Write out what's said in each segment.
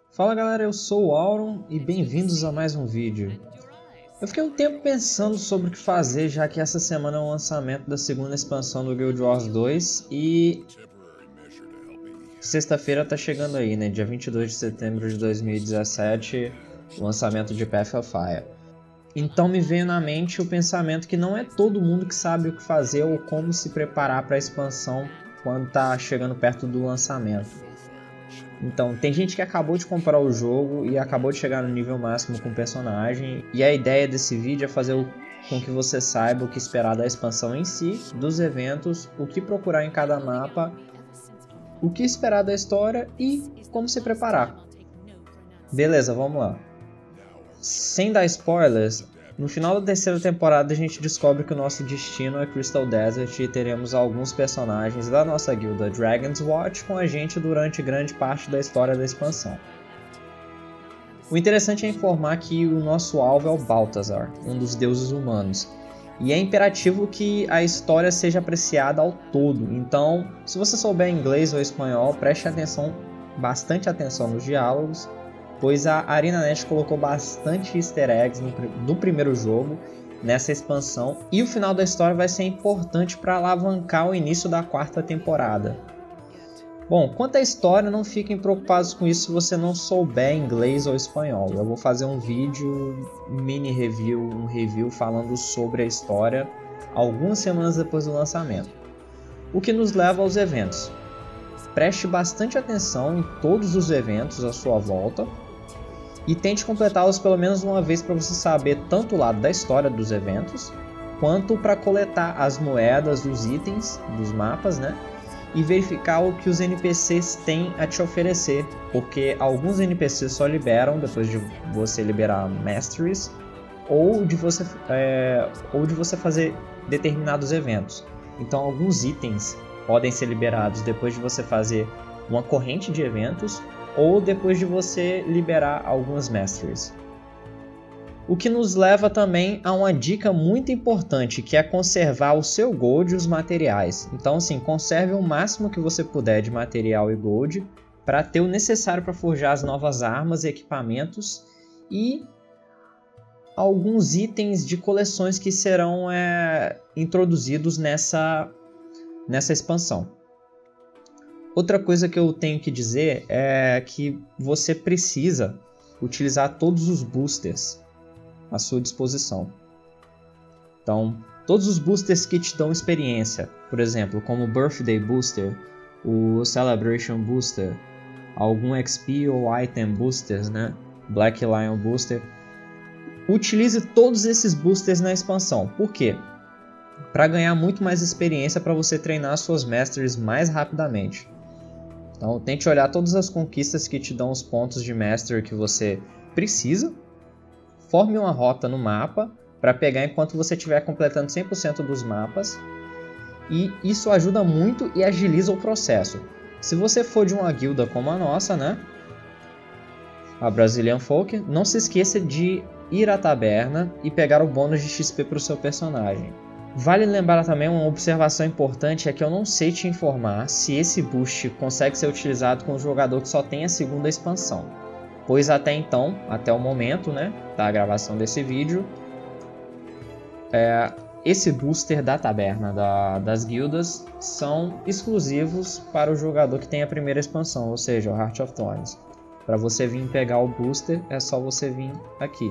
Fala galera, eu sou o Auron e bem-vindos a mais um vídeo. Eu fiquei um tempo pensando sobre o que fazer, já que essa semana é o lançamento da segunda expansão do Guild Wars 2 e sexta-feira tá chegando aí, né? Dia 22 de setembro de 2017, o lançamento de Path of Fire. Então me veio na mente o pensamento que não é todo mundo que sabe o que fazer ou como se preparar para a expansão quando tá chegando perto do lançamento. Então, tem gente que acabou de comprar o jogo e acabou de chegar no nível máximo com o personagem, e a ideia desse vídeo é fazer com que você saiba o que esperar da expansão em si, dos eventos, o que procurar em cada mapa, o que esperar da história e como se preparar. Beleza, vamos lá. Sem dar spoilers, no final da terceira temporada a gente descobre que o nosso destino é Crystal Desert e teremos alguns personagens da nossa guilda Dragon's Watch com a gente durante grande parte da história da expansão. O interessante é informar que o nosso alvo é o Balthazar, um dos deuses humanos, e é imperativo que a história seja apreciada ao todo, então se você souber inglês ou espanhol, preste bastante atenção nos diálogos, pois a ArenaNet colocou bastante easter eggs no primeiro jogo, nessa expansão, e o final da história vai ser importante para alavancar o início da quarta temporada. Bom, quanto à história, não fiquem preocupados com isso se você não souber inglês ou espanhol. Eu vou fazer um vídeo, mini review, um review falando sobre a história algumas semanas depois do lançamento. O que nos leva aos eventos. Preste bastante atenção em todos os eventos à sua volta, e tente completá-los pelo menos uma vez para você saber tanto o lado da história dos eventos, quanto para coletar as moedas, os itens dos mapas, né? E verificar o que os NPCs têm a te oferecer, porque alguns NPCs só liberam depois de você liberar Masteries, ou de você fazer determinados eventos. Então alguns itens podem ser liberados depois de você fazer uma corrente de eventos, ou depois de você liberar algumas Masteries. O que nos leva também a uma dica muito importante, que é conservar o seu Gold e os materiais. Então assim, conserve o máximo que você puder de material e Gold, para ter o necessário para forjar as novas armas e equipamentos, e alguns itens de coleções que serão introduzidos nessa expansão. Outra coisa que eu tenho que dizer é que você precisa utilizar todos os boosters à sua disposição. Então, todos os boosters que te dão experiência, por exemplo, como o Birthday Booster, o Celebration Booster, algum XP ou Item Boosters, né? Black Lion Booster. Utilize todos esses boosters na expansão. Por quê? Para ganhar muito mais experiência para você treinar suas Masteries mais rapidamente. Então tente olhar todas as conquistas que te dão os pontos de Master que você precisa. Forme uma rota no mapa para pegar enquanto você estiver completando 100% dos mapas. E isso ajuda muito e agiliza o processo. Se você for de uma guilda como a nossa, né? A Brazilian Folk, não se esqueça de ir à taberna e pegar o bônus de XP para o seu personagem. Vale lembrar também uma observação importante, é que eu não sei te informar se esse boost consegue ser utilizado com o jogador que só tem a segunda expansão, pois até então, até o momento, né, da gravação desse vídeo, esse booster da taberna das guildas são exclusivos para o jogador que tem a primeira expansão, ou seja, o Heart of Thorns. Para você vir pegar o booster é só você vir aqui.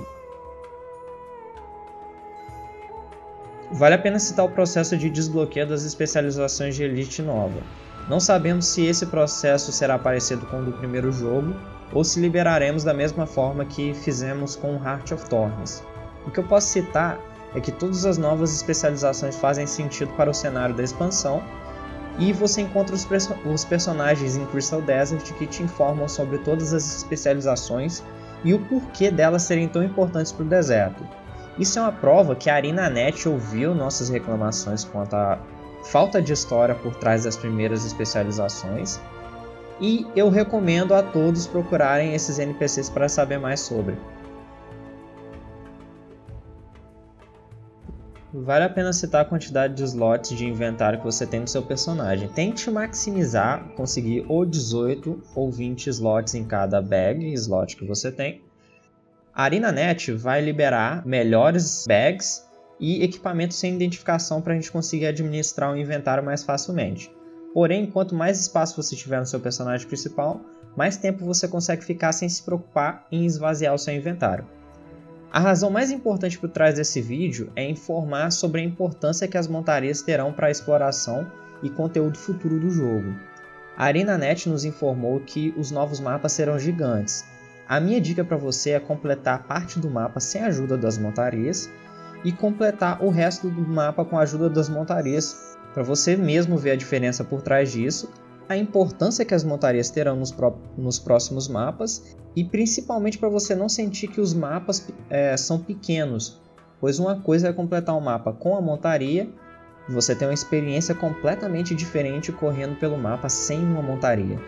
Vale a pena citar o processo de desbloqueio das especializações de Elite nova. Não sabemos se esse processo será parecido com o do primeiro jogo, ou se liberaremos da mesma forma que fizemos com o Heart of Thorns. O que eu posso citar é que todas as novas especializações fazem sentido para o cenário da expansão, e você encontra os personagens em Crystal Desert que te informam sobre todas as especializações e o porquê delas serem tão importantes para o deserto. Isso é uma prova que a ArenaNet ouviu nossas reclamações quanto à falta de história por trás das primeiras especializações, e eu recomendo a todos procurarem esses NPCs para saber mais sobre. vale a pena citar a quantidade de slots de inventário que você tem no seu personagem. Tente maximizar, conseguir ou 18 ou 20 slots em cada bag, slot que você tem. A ArenaNet vai liberar melhores bags e equipamentos sem identificação para a gente conseguir administrar o inventário mais facilmente. Porém, quanto mais espaço você tiver no seu personagem principal, mais tempo você consegue ficar sem se preocupar em esvaziar o seu inventário. A razão mais importante por trás desse vídeo é informar sobre a importância que as montarias terão para a exploração e conteúdo futuro do jogo. A ArenaNet nos informou que os novos mapas serão gigantes. A minha dica para você é completar parte do mapa sem a ajuda das montarias e completar o resto do mapa com a ajuda das montarias, para você mesmo ver a diferença por trás disso, a importância que as montarias terão nos próximos mapas e principalmente para você não sentir que os mapas são pequenos, pois uma coisa é completar um mapa com a montaria e você tem uma experiência completamente diferente correndo pelo mapa sem uma montaria.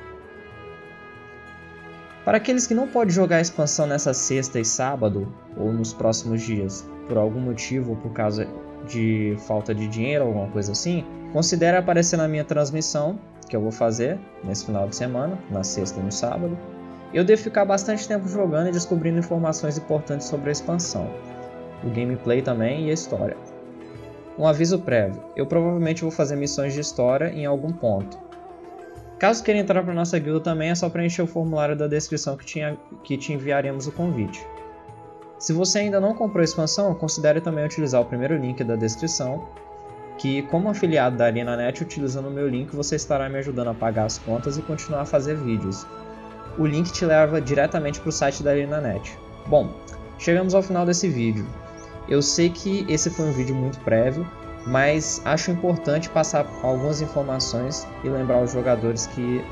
Para aqueles que não podem jogar a expansão nessa sexta e sábado ou nos próximos dias, por algum motivo ou por causa de falta de dinheiro ou alguma coisa assim, considere aparecer na minha transmissão, que eu vou fazer nesse final de semana, na sexta e no sábado. Eu devo ficar bastante tempo jogando e descobrindo informações importantes sobre a expansão, o gameplay também e a história. Um aviso prévio, eu provavelmente vou fazer missões de história em algum ponto. Caso queira entrar para nossa guilda também, é só preencher o formulário da descrição que te enviaremos o convite. Se você ainda não comprou a expansão, considere também utilizar o primeiro link da descrição, que como afiliado da ArenaNet, utilizando o meu link, você estará me ajudando a pagar as contas e continuar a fazer vídeos. O link te leva diretamente para o site da ArenaNet. Bom, chegamos ao final desse vídeo. Eu sei que esse foi um vídeo muito prévio, mas acho importante passar algumas informações e lembrar os jogadores que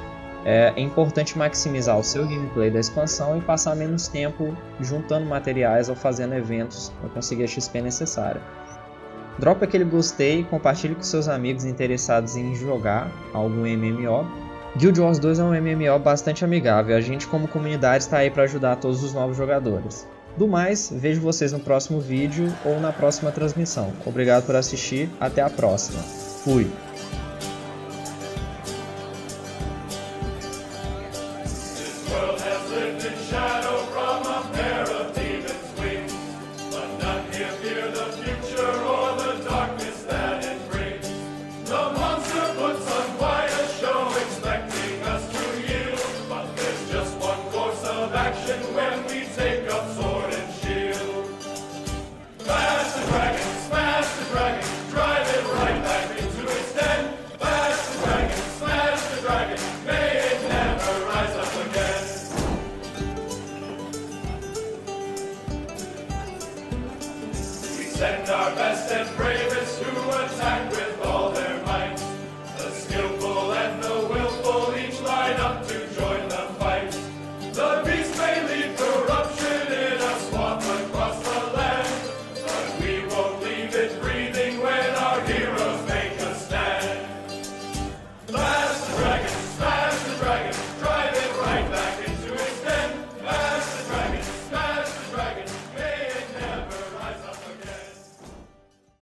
é importante maximizar o seu gameplay da expansão e passar menos tempo juntando materiais ou fazendo eventos para conseguir a XP necessária. Drope aquele gostei, compartilhe com seus amigos interessados em jogar algum MMO. Guild Wars 2 é um MMO bastante amigável, a gente como comunidade está aí para ajudar todos os novos jogadores. Do mais, vejo vocês no próximo vídeo ou na próxima transmissão. Obrigado por assistir, até a próxima. Fui! Send our